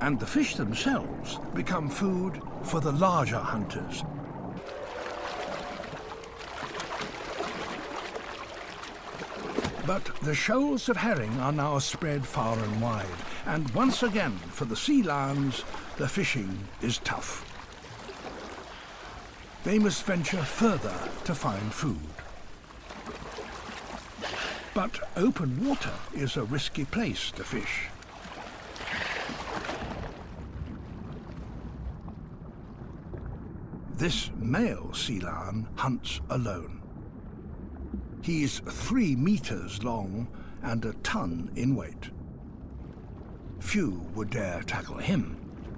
and the fish themselves become food for the larger hunters. But the shoals of herring are now spread far and wide, and once again, for the sea lions, the fishing is tough. They must venture further to find food. But open water is a risky place to fish. This male sea lion hunts alone. He's 3 meters long and a ton in weight. Few would dare tackle him.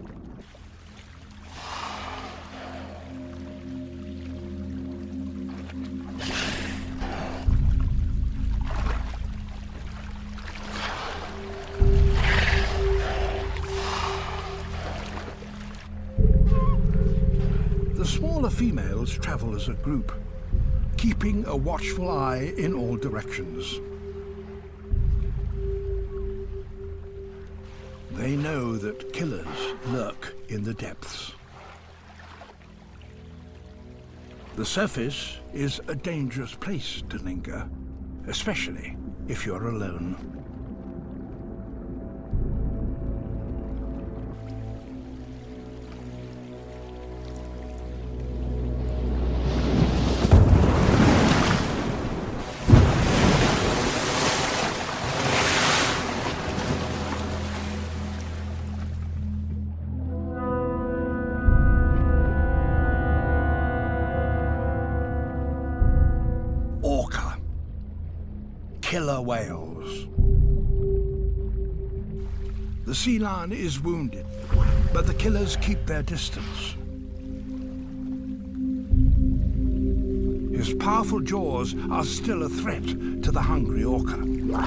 The smaller females travel as a group, keeping a watchful eye in all directions. They know that killers lurk in the depths. The surface is a dangerous place to linger, especially if you're alone. Orca, killer whales. The sea lion is wounded, but the killers keep their distance. His powerful jaws are still a threat to the hungry orca.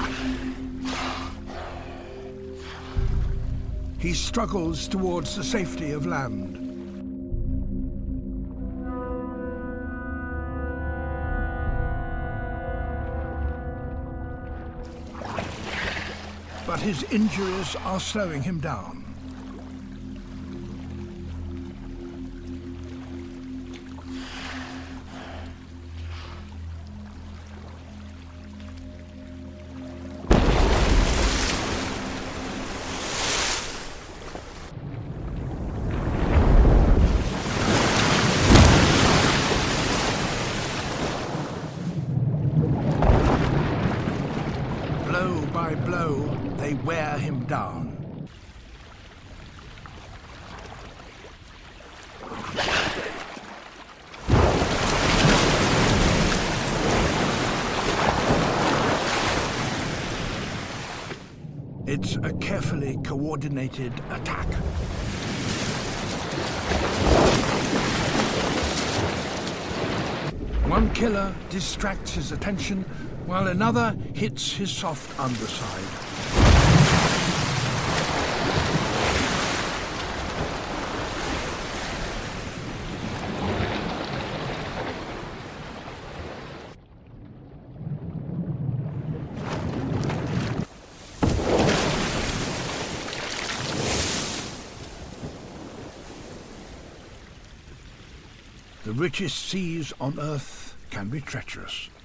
He struggles towards the safety of land. But his injuries are slowing him down. Blow by blow, they wear him down. It's a carefully coordinated attack. One killer distracts his attention, while another hits his soft underside. The richest seas on Earth can be treacherous.